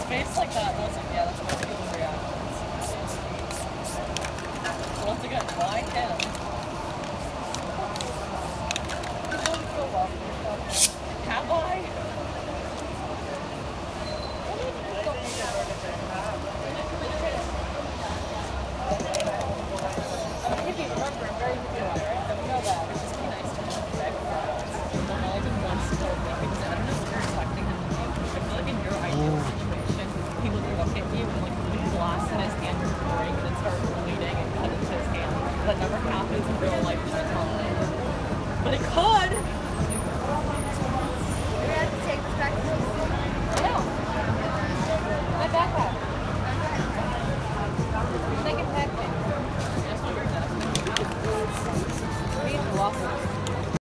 face like that, yeah, that's what people react. So once again, why him? You don't feel well for yourself. Have I? I'm a hippie, remember, I'm very hippie, right? You know that. It's just be nice to him. I've only been once to go because I don't know what you're expecting him to do. I feel like in your ideal situation, he would look at you and like put glass in his hand would break and then start bleeding and cut into his hand. That never happens in real life in my time. But it could! We have to take this back to school. No. My backpack. They can pack me. Just under that. We need to walk.